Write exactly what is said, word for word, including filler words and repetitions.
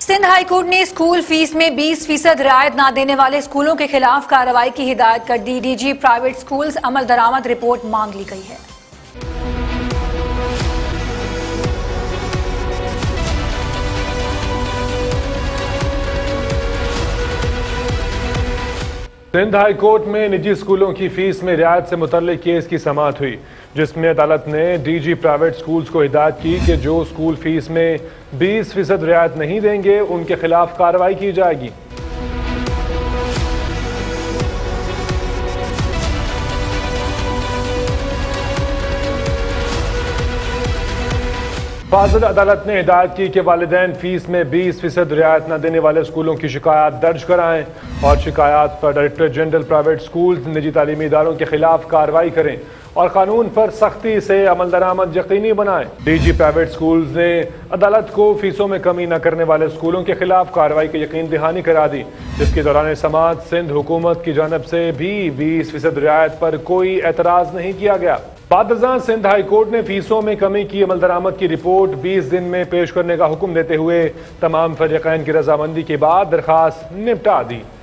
Sindh high court ने school fees में बीस फीसद रियायत न देने वाले स्कूलों के खिलाफ कार्रवाई की हिदायत कर दी। डीजी प्राइवेट स्कूल्स अमल दरामद रिपोर्ट मांग ली गई है। सिंध हाई कोर्ट में निजी स्कूलों की फीस में रियायत से मुतल्लिक केस की समाअत हुई, जिसमें अदालत ने डीजी प्राइवेट स्कूल्स को हिदायत की कि जो स्कूल फीस में बीस फीसद रियायत नहीं देंगे उनके खिलाफ कार्रवाई की जाएगी। फाजिल अदालत ने हिदायत की कि वालिदैन फीस में बीस फीसद रियायत न देने वाले स्कूलों की शिकायत दर्ज कराएं और शिकायत पर डायरेक्टर जनरल प्राइवेट स्कूल्स निजी तालीमी इदारों के खिलाफ कार्रवाई करें और कानून पर सख्ती से अमल दरामद यकीनी बनाएं। डीजी प्राइवेट स्कूल्स ने अदालत को फीसों में कमी न करने वाले स्कूलों के खिलाफ कार्रवाई की यकीन दहानी करा दी, जिसके दौरान समाअत सिंध हुकूमत की जानब से भी बीस फीसद रियायत पर कोई एतराज नहीं किया गया। बादशाह सिंध हाई कोर्ट ने फीसों में कमी की अमल दरामद की रिपोर्ट बीस दिन में पेश करने का हुक्म देते हुए तमाम फरीक़ैन की रजामंदी के बाद दरखास्त निपटा दी।